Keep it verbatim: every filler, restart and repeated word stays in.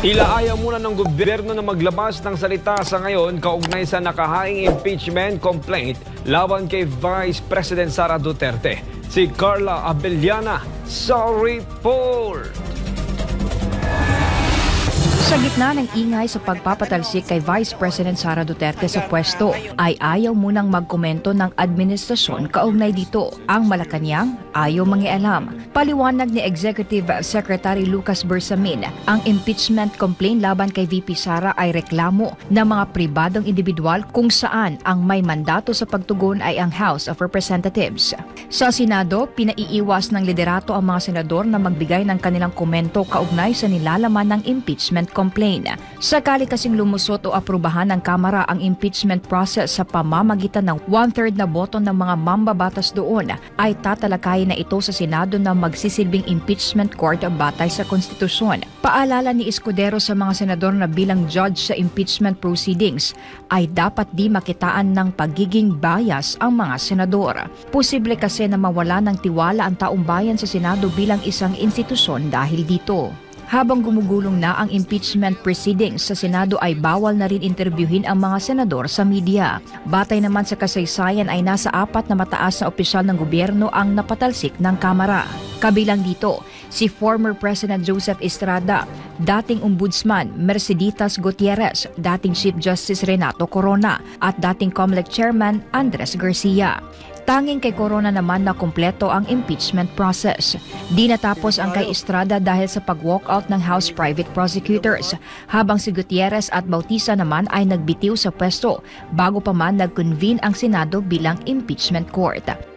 Tila ayaw muna ng gobyerno na maglabas ng salita sa ngayon kaugnay sa nakahaing impeachment complaint laban kay Vice President Sara Duterte. Si Carla Abellana sa report. Sa gitna ng ingay sa pagpapatalsik kay Vice President Sara Duterte sa pwesto, ay ayaw munang magkomento ng administrasyon kaugnay dito. Ang Malacanang ayaw mangialam. Paliwanag ni Executive Secretary Lucas Bersamin, ang impeachment complaint laban kay V P Sara ay reklamo ng mga pribadong individual kung saan ang may mandato sa pagtugon ay ang House of Representatives. Sa Senado, pinaiiwas ng liderato ang mga senador na magbigay ng kanilang komento kaugnay sa nilalaman ng impeachment complaint. Sakali kasing lumusot o aprubahan ng Kamara ang impeachment process sa pamamagitan ng one-third na boto ng mga mambabatas doon, ay tatalakayin na ito sa Senado na magsisilbing impeachment court batay sa konstitusyon. Paalala ni Escudero sa mga senador na bilang judge sa impeachment proceedings ay dapat di makitaan ng pagiging bias ang mga senador. Posible kasi na mawala ng tiwala ang taong bayan sa Senado bilang isang institusyon dahil dito. Habang gumugulong na ang impeachment proceedings sa Senado ay bawal na rin interbyuhin ang mga senador sa media. Batay naman sa kasaysayan ay nasa apat na mataas na opisyal ng gobyerno ang napatalsik ng Kamara. Kabilang dito, si former President Joseph Estrada, dating Ombudsman Merceditas Gutierrez, dating Chief Justice Renato Corona, at dating COMELEC Chairman Andres Garcia. Tanging kay Corona naman na kumpleto ang impeachment process. Di natapos ang kay Estrada dahil sa pag-walkout ng House Private Prosecutors, habang si Gutierrez at Bautista naman ay nagbitiw sa pwesto bago pa man nag-convene ang Senado bilang impeachment court.